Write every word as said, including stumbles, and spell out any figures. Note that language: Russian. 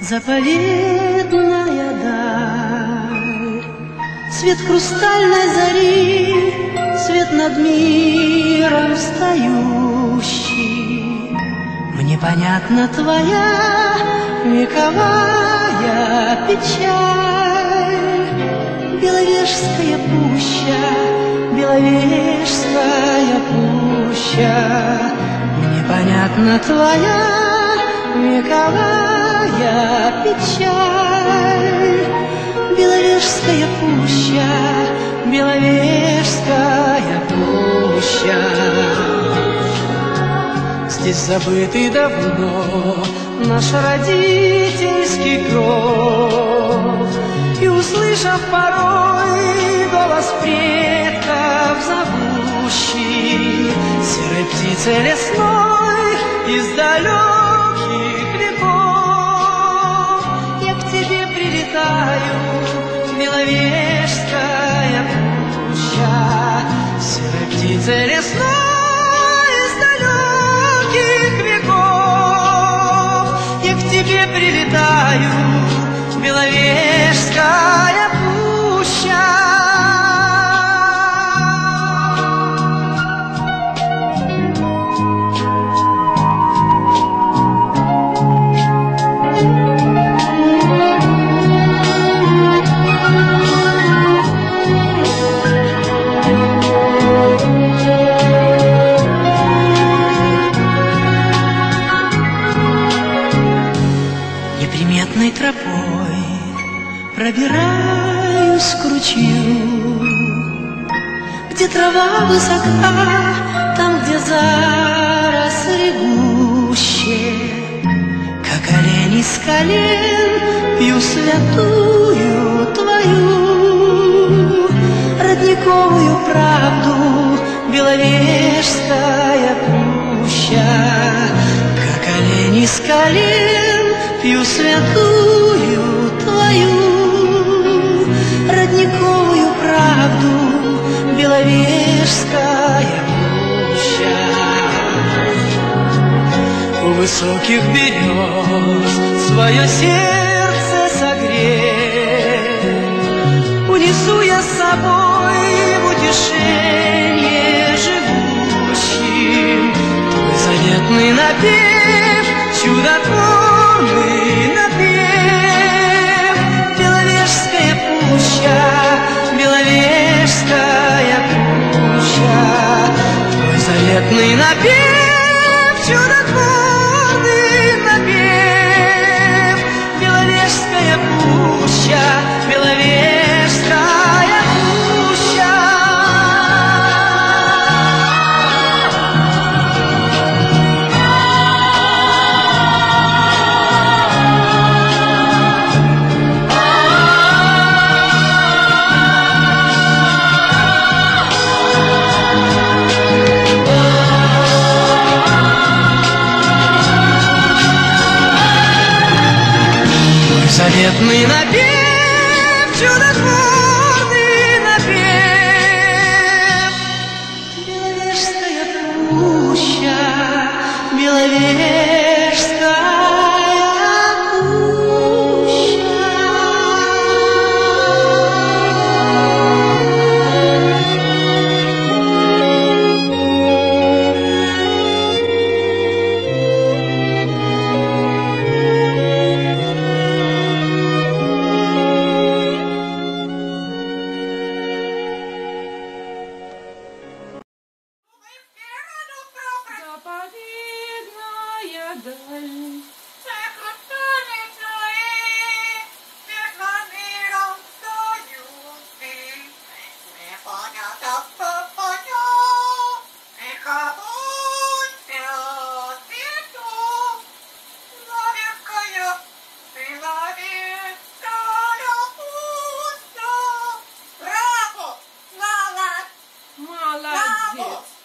Заповедная даль, свет хрустальной зари, свет над миром встающий. Мне понятна твоя вековая печаль. Беловежская пуща, Беловежская пуща. Мне понятна твоя вековая печаль. Беловежская пуща, Беловежская пуща. Здесь забытый давно наш родительский кров, и, услышав порой голос предков зовущий, серой птицей лесной из далеких веков, я к тебе прилетаю, Беловежская пуща, серой птицей лесной из далеких веков, я к тебе прилетаю, Беловежская пуща. Неприметной тропой пробираюсь к ручью, где трава высока, там, где заросли гуще. Как олень из колен пью святую твою родниковую правду, Беловежская пуща. Как олень из колен пью святую твою родниковую правду, Беловежская пуща. У высоких берез свое сердце согреть унесу я с собой в утешение живущим твой заветный напев, чудотворный напев. Беловежская пуща, Беловежская пуща, твой заветный напев, чудотворный напев. Беловежская пуща, Беловежская пуща. Заветный напев, чудотворный напев. Беловежская пуща, Беловежская пуща. Молодец!